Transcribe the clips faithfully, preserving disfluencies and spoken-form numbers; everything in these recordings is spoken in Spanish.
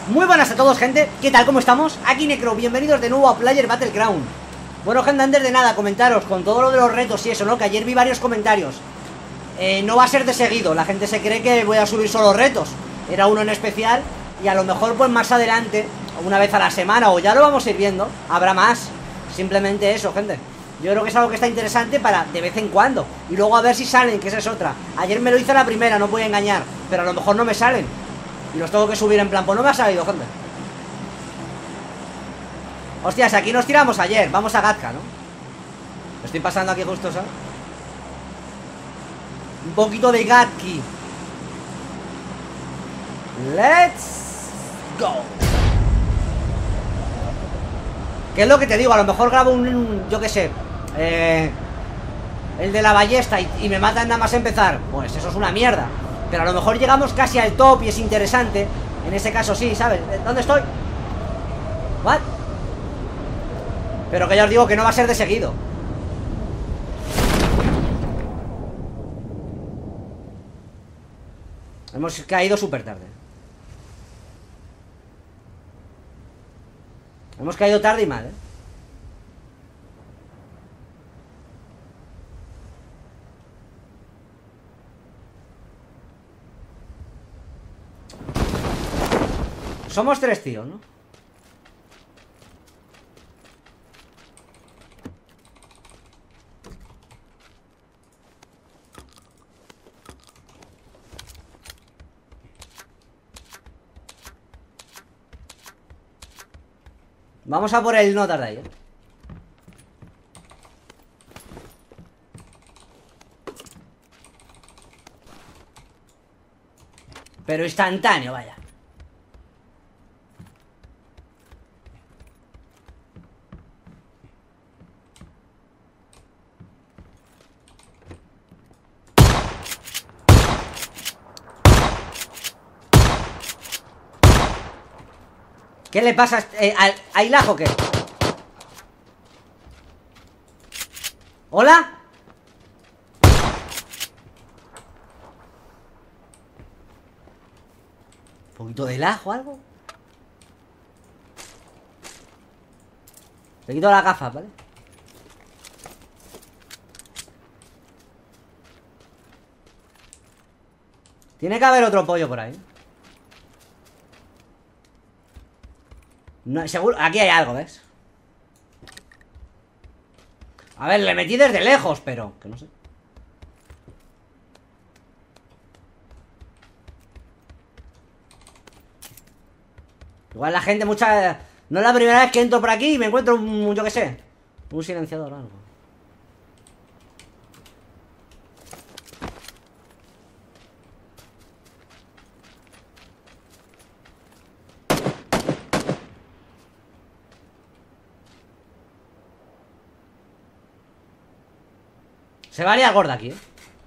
Muy buenas a todos, gente. ¿Qué tal? ¿Cómo estamos? Aquí Necro, bienvenidos de nuevo a Player Battleground. Bueno, gente, antes de nada, comentaros con todo lo de los retos y eso, ¿no? Que ayer vi varios comentarios. eh, No va a ser de seguido, la gente se cree que voy a subir solo retos. Era uno en especial y a lo mejor pues más adelante, una vez a la semana, o ya lo vamos a ir viendo, habrá más. Simplemente eso, gente. Yo creo que es algo que está interesante para de vez en cuando. Y luego a ver si salen, que esa es otra. Ayer me lo hice la primera, no voy a engañar, pero a lo mejor no me salen y los tengo que subir en plan, pues no me ha salido, gente. Hostias, aquí nos tiramos ayer. Vamos a Gatka, ¿no? Lo estoy pasando aquí justo, ¿sabes? Un poquito de Gatki. Let's go. ¿Qué es lo que te digo? A lo mejor grabo un, un yo qué sé, eh, el de la ballesta y, y me matan nada más empezar. Pues eso es una mierda. Pero a lo mejor llegamos casi al top y es interesante. En ese caso sí, ¿sabes? ¿Dónde estoy? ¿What? Pero que ya os digo que no va a ser de seguido. Hemos caído súper tarde. Hemos caído tarde y mal, ¿eh? Somos tres tíos, ¿no? Vamos a por el no tarda ahí, ¿eh? Pero instantáneo, vaya. ¿Qué le pasa eh, a, a Ilajo, qué? ¿Hola? ¿Un poquito de Ilajo o algo? Te quito las gafas, ¿vale? Tiene que haber otro pollo por ahí. No, seguro, aquí hay algo, ¿ves? A ver, le metí desde lejos, pero que no sé. Igual la gente, mucha... No es la primera vez que entro por aquí y me encuentro un, yo qué sé, un silenciador o algo. Se va a liar gorda aquí, ¿eh?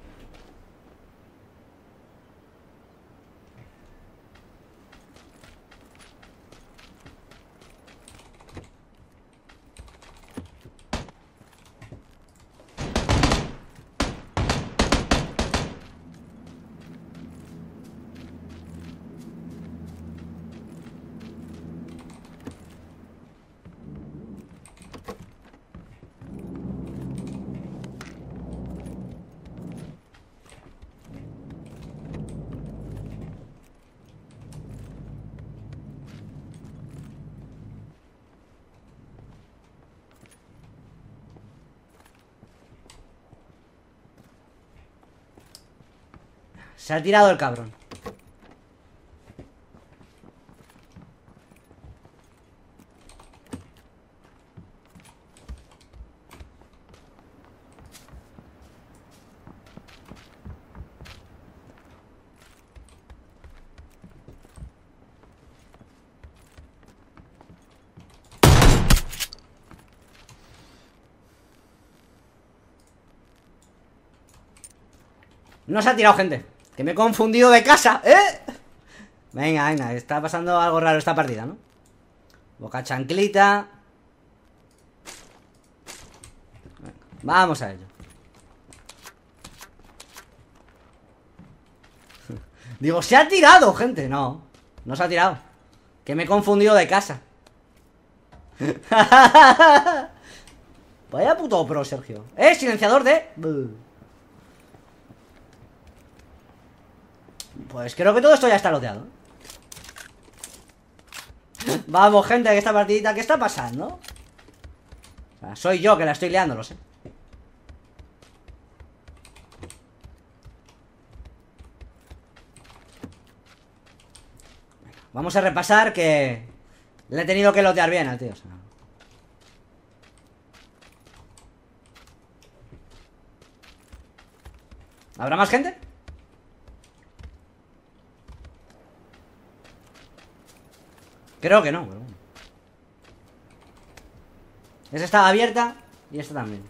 Se ha tirado el cabrón. No se ha tirado, gente. Que me he confundido de casa, ¿eh? Venga, venga, está pasando algo raro esta partida, ¿no? Boca chanclita. Venga, vamos a ello. Digo, se ha tirado, gente. No, no se ha tirado. Que me he confundido de casa. Vaya puto pro, Sergio. Eh, silenciador de... Pues creo que todo esto ya está loteado. Vamos, gente, que esta partidita, ¿qué está pasando? O sea, soy yo que la estoy liando, lo sé. Vamos a repasar que le he tenido que lotear bien al tío, o sea. ¿Habrá más gente? Creo que no, pero bueno. Esa estaba abierta y esta también.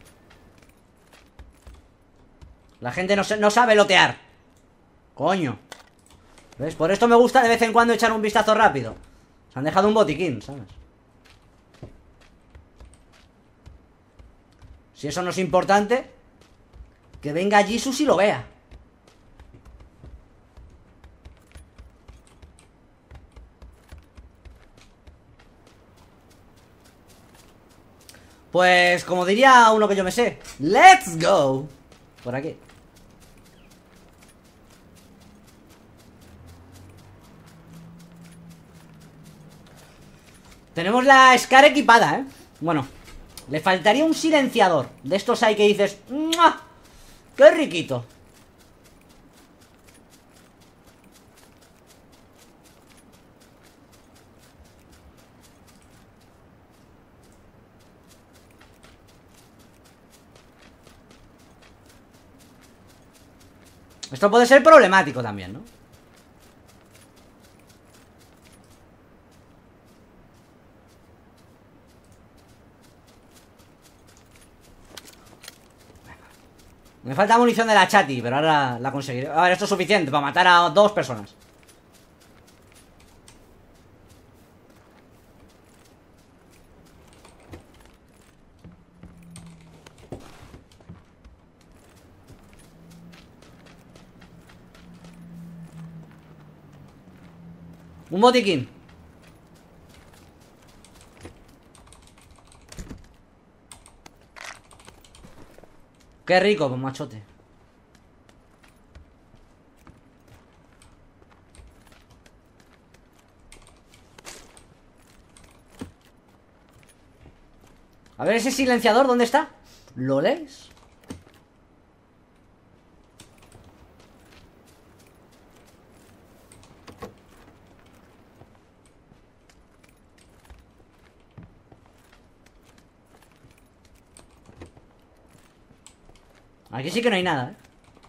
La gente no, no sabe lotear. Coño. ¿Ves? Por esto me gusta de vez en cuando echar un vistazo rápido. Se han dejado un botiquín, ¿sabes? Si eso no es importante, que venga Jesus y lo vea. Pues, como diría uno que yo me sé, ¡let's go! Por aquí. Tenemos la Scar equipada, ¿eh? Bueno, le faltaría un silenciador. De estos hay que dices... ¡mua! ¡Qué riquito! Esto puede ser problemático también, ¿no? Me falta munición de la chati, pero ahora la conseguiré. A ver, esto es suficiente para matar a dos personas. Un botiquín. Qué rico, pues, machote. A ver ese silenciador, ¿dónde está? ¿Lo lees? Aquí sí que no hay nada, ¿eh?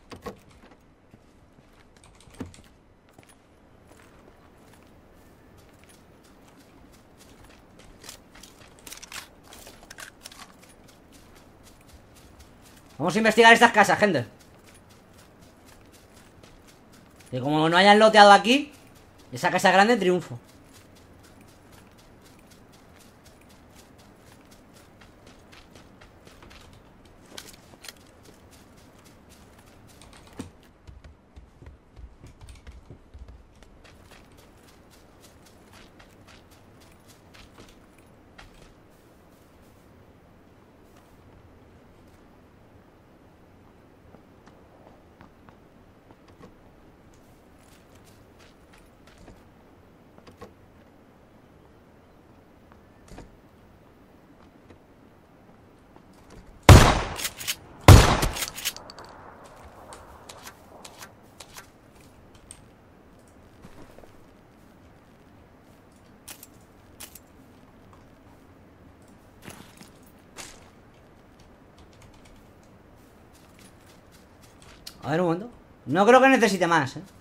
Vamos a investigar estas casas, gente. Que como no hayan loteado aquí, esa casa grande, triunfo. A ver un momento. No creo que necesite más, ¿eh?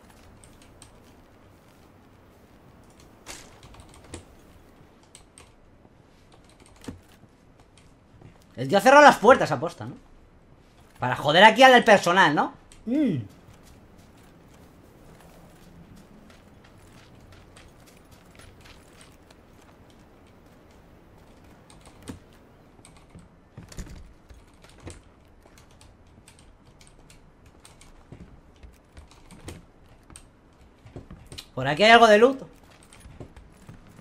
El tío ha cerrado las puertas, aposta, ¿no? Para joder aquí al personal, ¿no? Mm. Por aquí hay algo de loot.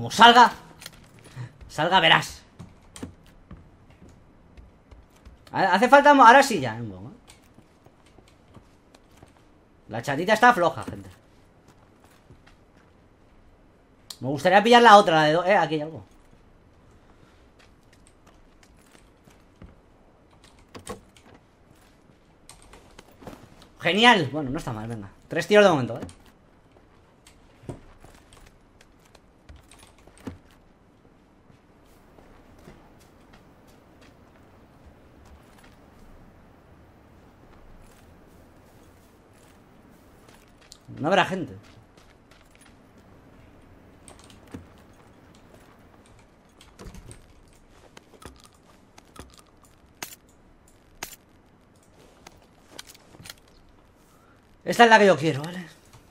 Como salga. Salga, verás. Hace falta... Ahora sí ya. La chatita está floja, gente. Me gustaría pillar la otra, la de... Do... Eh, aquí hay algo. Genial. Bueno, no está mal, venga. Tres tiros de momento, ¿eh? No habrá gente. Esta es la que yo quiero, ¿vale?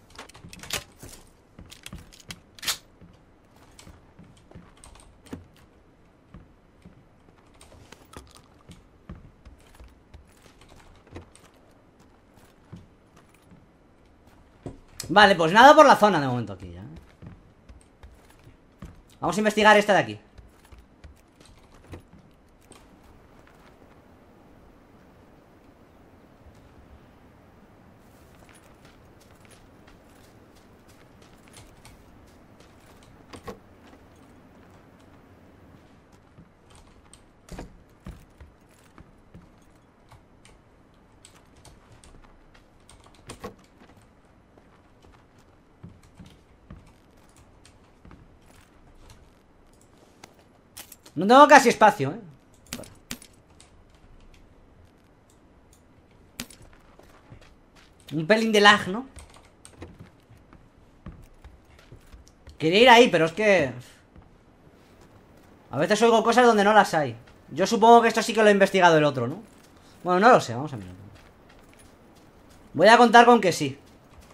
Vale, pues nada por la zona de momento aquí ya. Vamos a investigar esta de aquí. No tengo casi espacio, ¿eh? Un pelín de lag, ¿no? Quería ir ahí, pero es que... A veces oigo cosas donde no las hay. Yo supongo que esto sí que lo ha investigado el otro, ¿no? Bueno, no lo sé, vamos a mirar. Voy a contar con que sí.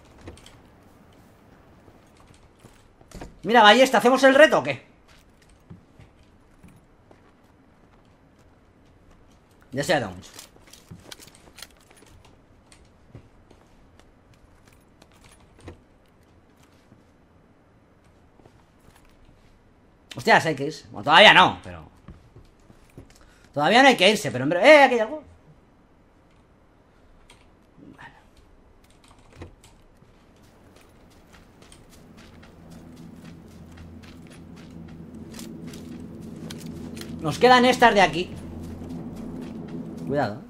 Mira, ballesta, ¿hacemos el reto o qué? Ya se ha dado mucho. Hostias, hay que irse. Bueno, todavía no, pero... Todavía no hay que irse, pero en breve... ¡Eh! Aquí hay algo. Vale. Nos quedan estas de aquí. Cuidado, ¿eh?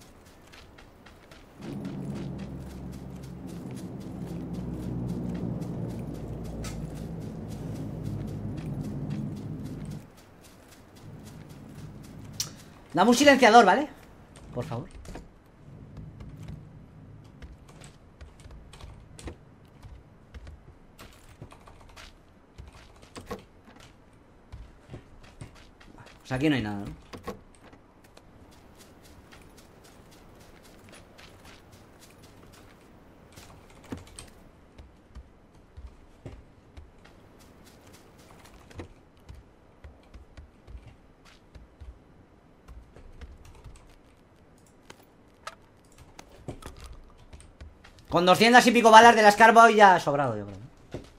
Dame un silenciador, ¿vale? Por favor. Pues aquí no hay nada, ¿no? Con doscientas y pico balas de la escarba ya ha sobrado, yo creo.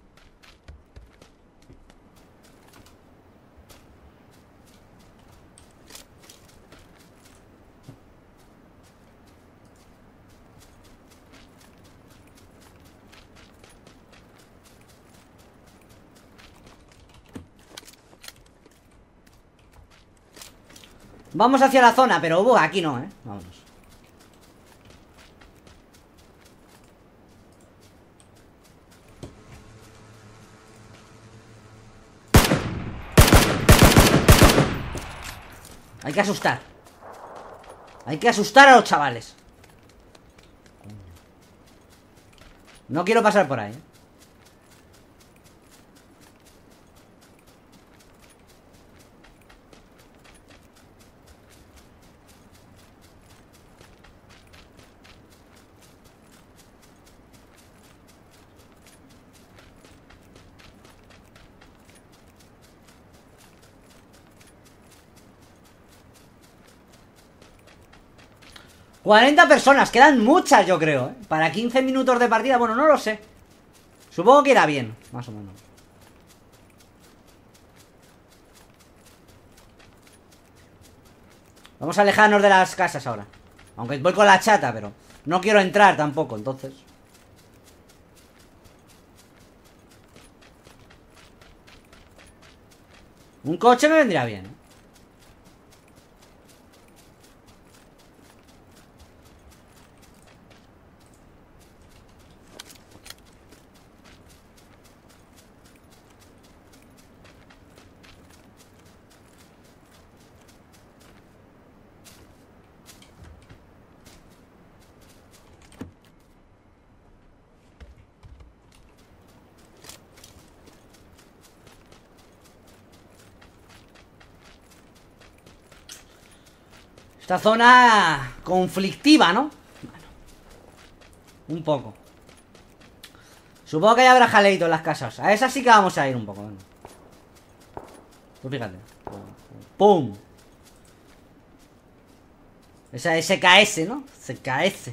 Vamos hacia la zona, pero uh, aquí no, ¿eh? Vámonos. Hay que asustar. Hay que asustar a los chavales. No quiero pasar por ahí, ¿eh? cuarenta personas, quedan muchas yo creo, ¿eh? Para quince minutos de partida, bueno, no lo sé. Supongo que irá bien, más o menos. Vamos a alejarnos de las casas ahora. Aunque voy con la chata, pero no quiero entrar tampoco, entonces. Un coche me vendría bien, ¿eh? Esta zona conflictiva, ¿no? Bueno, un poco. Supongo que ya habrá jaleito en las casas. A esa sí que vamos a ir un poco, ¿no? Tú fíjate. ¡Pum! Esa S K S, ¿no? S K S.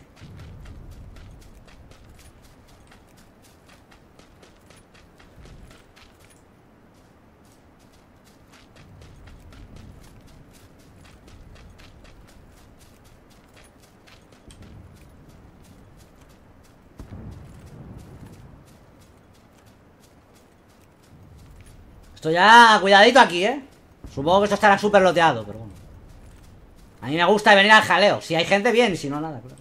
Esto ya, cuidadito aquí, ¿eh? Supongo que esto estará súper loteado, pero bueno. A mí me gusta venir al jaleo. Si hay gente, bien, si no, nada, claro.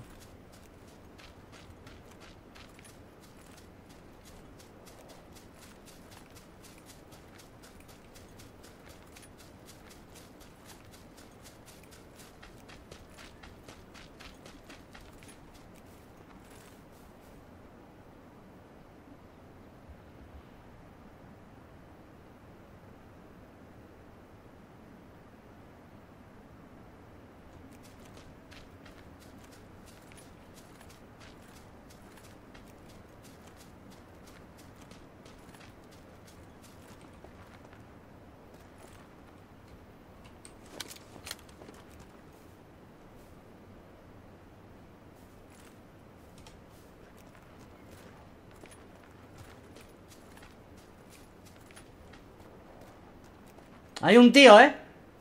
Hay un tío, ¿eh?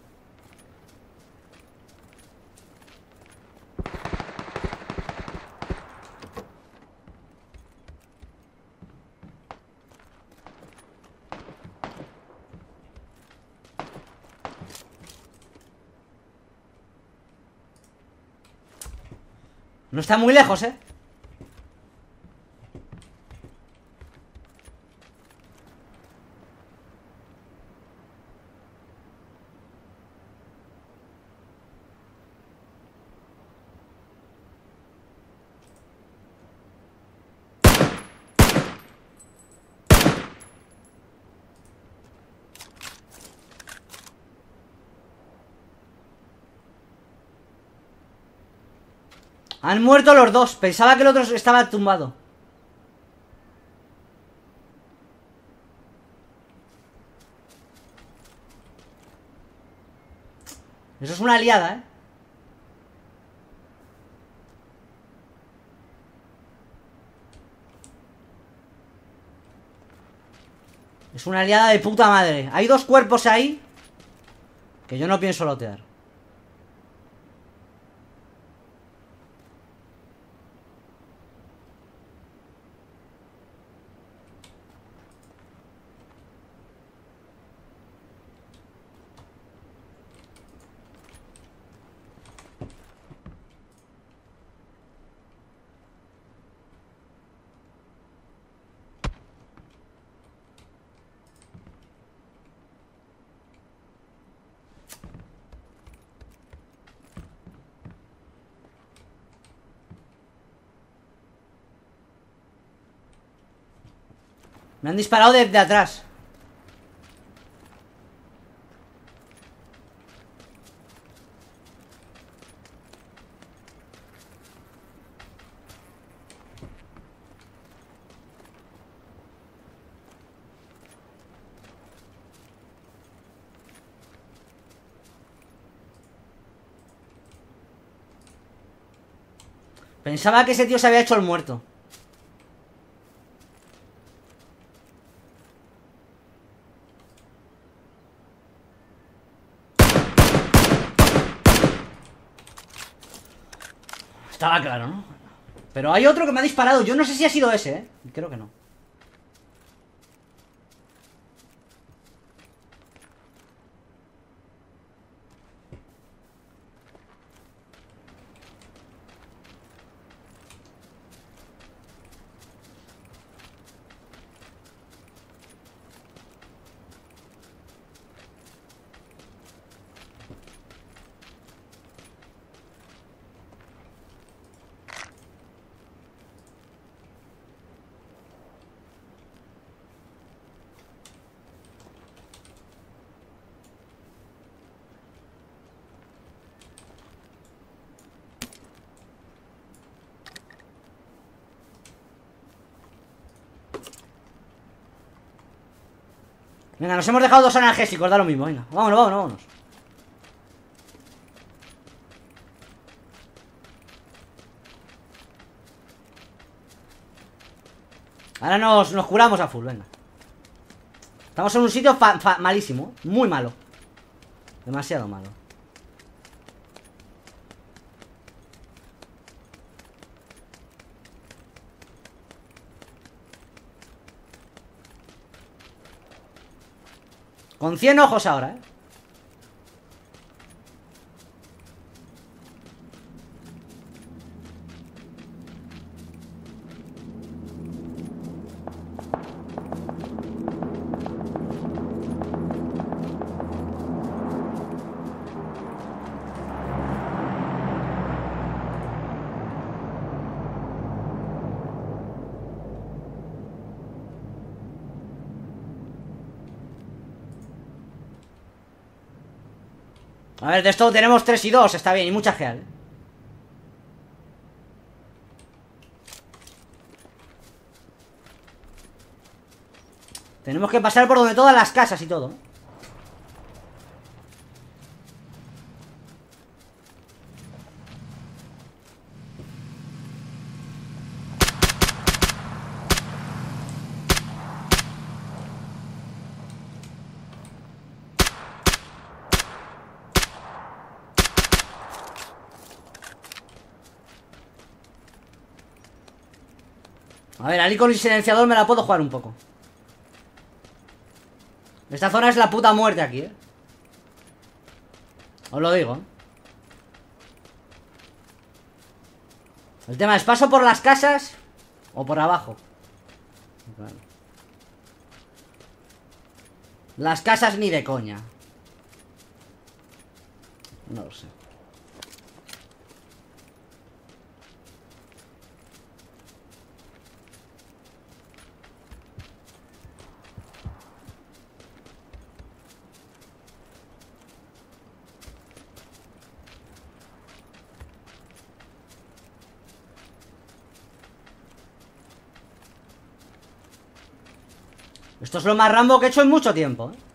No está muy lejos, ¿eh? Han muerto los dos. Pensaba que el otro estaba tumbado. Eso es una aliada, ¿eh? Es una aliada de puta madre. Hay dos cuerpos ahí que yo no pienso lotear. Me han disparado desde atrás. Pensaba que ese tío se había hecho el muerto. estaba claro, ¿no? Pero hay otro que me ha disparado. Yo no sé si ha sido ese, ¿eh? Creo que no. Venga, nos hemos dejado dos analgésicos, da lo mismo, venga. Vámonos, vámonos, vámonos. Ahora nos, nos curamos a full, venga. Estamos en un sitio fa fa malísimo, muy malo. Demasiado malo. Con cien ojos ahora, ¿eh? A ver, de esto tenemos tres y dos, está bien, y mucha geal, ¿eh? Tenemos que pasar por donde todas las casas y todo. A ver, Ali con el silenciador me la puedo jugar un poco. Esta zona es la puta muerte aquí, ¿eh? Os lo digo, ¿eh? El tema es, ¿paso por las casas o por abajo? Vale. Las casas ni de coña. No lo sé. Esto es lo más Rambo que he hecho en mucho tiempo, ¿eh?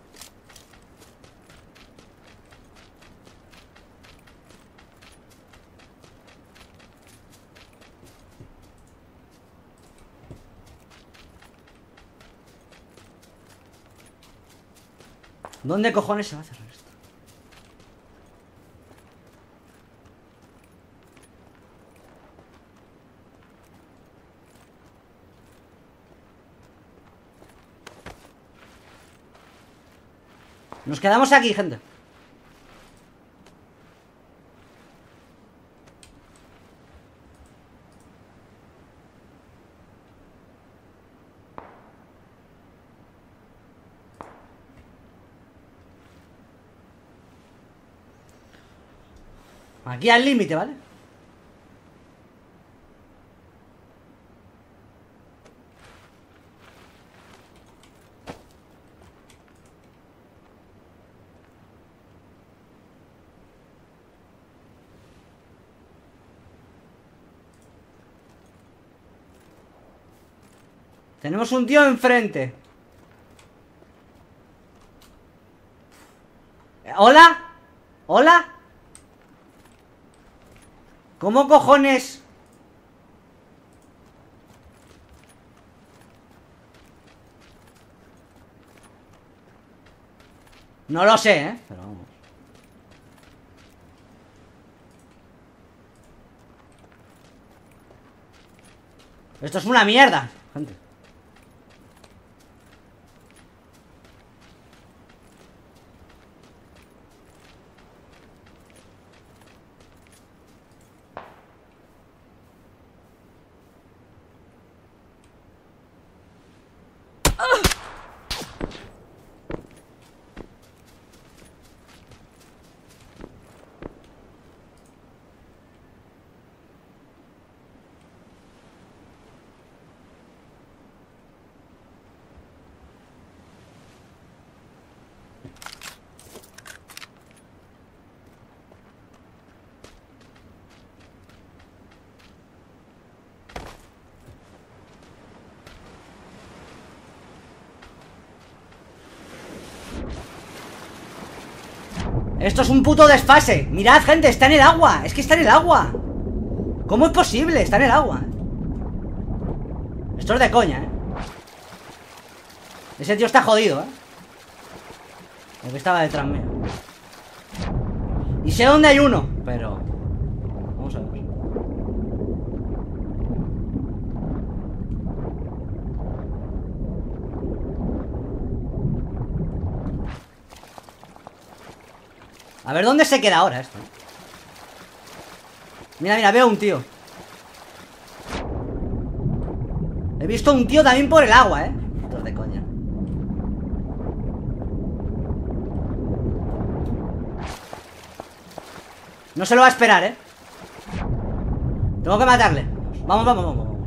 ¿Dónde cojones se va a cerrar esto? Nos quedamos aquí, gente. Aquí al límite, ¿vale? Tenemos un tío enfrente. ¿Hola? ¿Hola? ¿Cómo cojones? No lo sé, ¿eh? Pero vamos. Esto es una mierda, gente. Esto es un puto desfase. Mirad, gente, está en el agua. Es que está en el agua. ¿Cómo es posible? Está en el agua. Esto es de coña, ¿eh? Ese tío está jodido, ¿eh? El que estaba detrás mío. Y sé dónde hay uno, pero... Vamos a ver. A ver dónde se queda ahora esto. Mira, mira, veo un tío. He visto un tío también por el agua, eh. Esto es de coña. No se lo va a esperar, eh. Tengo que matarle. Vamos, vamos, vamos, vamos.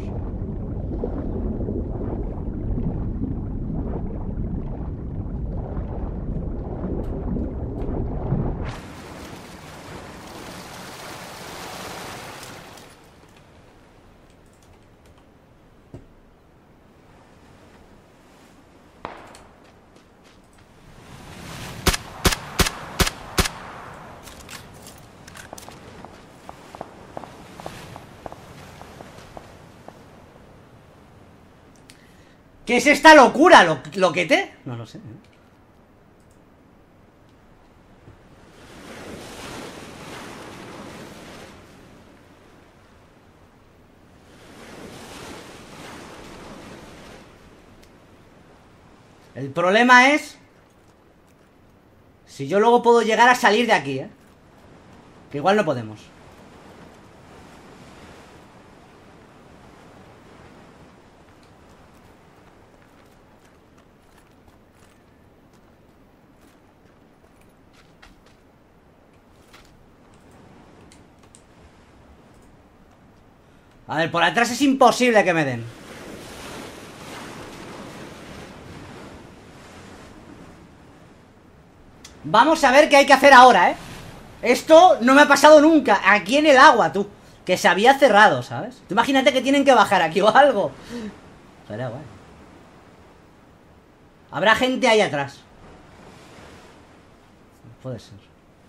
¿Qué es esta locura? ¿Lo, loquete? No lo sé, ¿eh? El problema es si yo luego puedo llegar a salir de aquí, ¿eh? Que igual no podemos. A ver, por atrás es imposible que me den. Vamos a ver qué hay que hacer ahora, ¿eh? Esto no me ha pasado nunca. Aquí en el agua, tú. Que se había cerrado, ¿sabes? Tú imagínate que tienen que bajar aquí o algo. Sería guay. Habrá gente ahí atrás. Puede ser.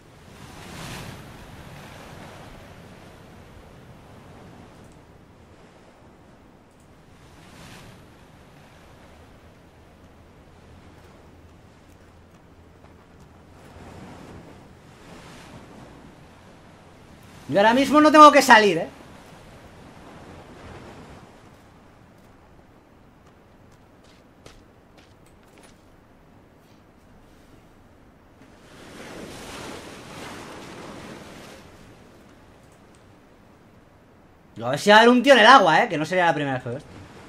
Yo ahora mismo no tengo que salir, ¿eh? A ver si va a haber un tío en el agua, ¿eh? Que no sería la primera vez que veo esto.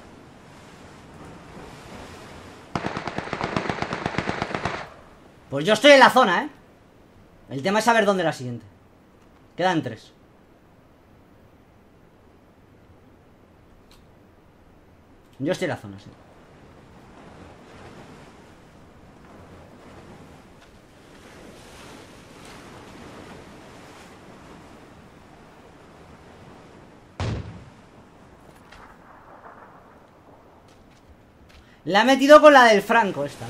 Pues yo estoy en la zona, ¿eh? El tema es saber dónde es la siguiente. Quedan tres. Yo estoy en la zona, sí. La ha metido con la del Franco esta.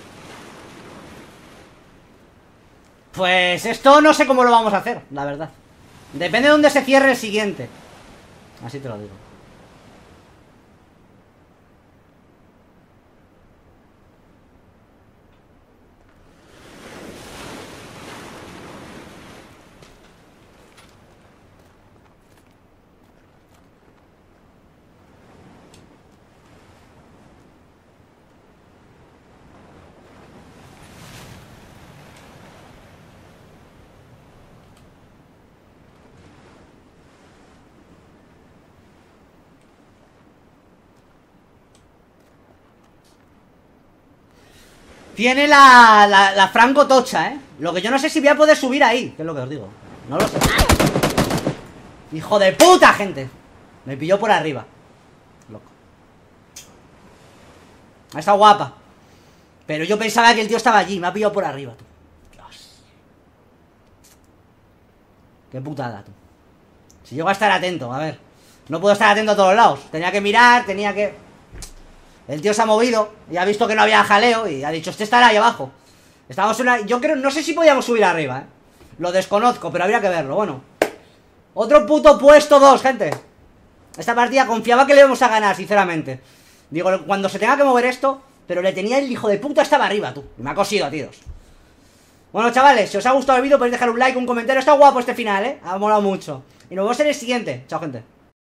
Pues esto no sé cómo lo vamos a hacer, la verdad. Depende de dónde se cierre el siguiente. Así te lo digo. Tiene la, la, la franco tocha, ¿eh? Lo que yo no sé si voy a poder subir ahí, que es lo que os digo. No lo sé. Hijo de puta, gente. Me pilló por arriba. Loco. Está guapa. Pero yo pensaba que el tío estaba allí. Me ha pillado por arriba, tú. Dios. Qué putada, tú. Si llego a estar atento, a ver. No puedo estar atento a todos lados. Tenía que mirar, tenía que... El tío se ha movido y ha visto que no había jaleo y ha dicho, este estará ahí abajo. Estamos en una... Yo creo... No sé si podíamos subir arriba, ¿eh? Lo desconozco, pero habría que verlo. Bueno. Otro puto puesto dos, gente. Esta partida confiaba que le íbamos a ganar, sinceramente. Digo, cuando se tenga que mover esto... Pero le tenía el hijo de puta, estaba arriba, tú. Y me ha cosido, tíos. Bueno, chavales, si os ha gustado el vídeo podéis dejar un like, un comentario. Está guapo este final, ¿eh? Ha molado mucho. Y nos vemos en el siguiente. Chao, gente.